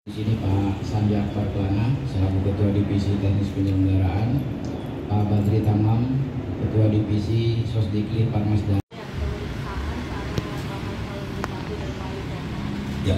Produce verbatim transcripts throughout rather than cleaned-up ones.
Di sini Pak Sanjak Parplana, selaku Ketua Divisi Teknis Penyelenggaraan, Pak Badri Tamam, Ketua Divisi Sosdikli Parmasda. Ya.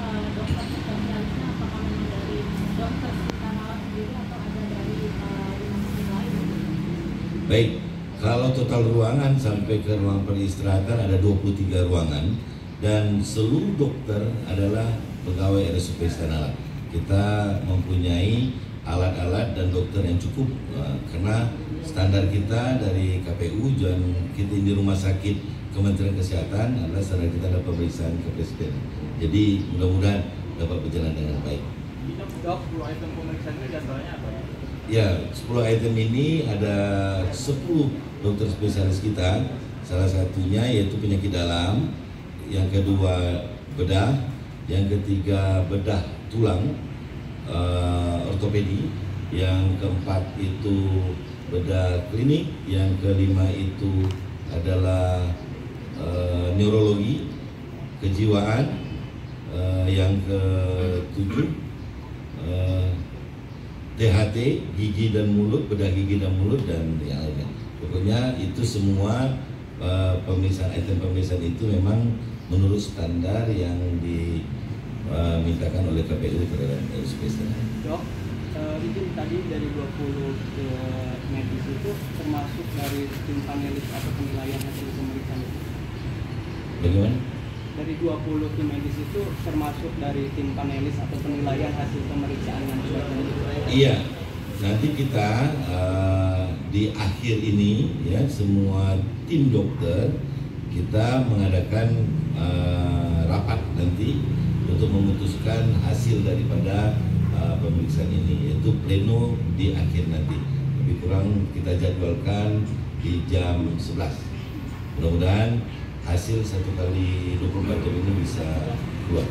Baik, kalau total ruangan sampai ke ruang peristirahatan ada dua puluh tiga ruangan dan seluruh dokter adalah pegawai R S U P Istana Alat. Kita mempunyai alat-alat dan dokter yang cukup uh, karena standar kita dari K P U dan kita di rumah sakit Kementerian Kesehatan adalah standar kita adalah pemeriksaan ke Presiden. Jadi mudah-mudahan dapat berjalan dengan baik. Dok, sepuluh item pemeriksaan itu diantaranya apa? Ya, sepuluh item ini ada sepuluh dokter spesialis kita. Salah satunya yaitu penyakit dalam, yang kedua bedah, yang ketiga bedah tulang, uh, ortopedi, yang keempat itu bedah klinik, yang kelima itu adalah uh, neurologi, kejiwaan, uh, yang ketujuh uh, T H T, gigi dan mulut, bedah gigi dan mulut, dan yang lainnya. Pokoknya itu semua uh, pemeriksaan item pemeriksaan itu memang menurut standar yang dimintakan uh, oleh K P U terhadap R S U P Istana. Dok, uh, itu tadi dari dua puluh uh, medis itu termasuk dari tim panelis atau penilaian hasil pemeriksaan itu? Bagaimana? Dari dua puluh tim medis itu termasuk dari tim panelis atau penilaian hasil pemeriksaan yang sudah tadi? Iya, nanti kita uh, di akhir ini ya semua tim dokter kita mengadakan uh, rapat nanti untuk memutuskan hasil daripada uh, pemeriksaan ini, yaitu pleno di akhir nanti. Lebih kurang kita jadwalkan di jam sebelas. Mudah-mudahan hasil satu kali dua puluh empat jam ini bisa keluar.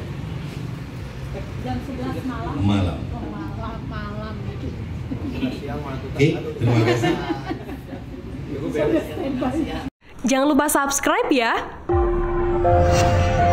Jam sebelas malam. Malam. Oh, malam, malam itu. Oke, terima kasih. Sudah standby. Jangan lupa subscribe ya.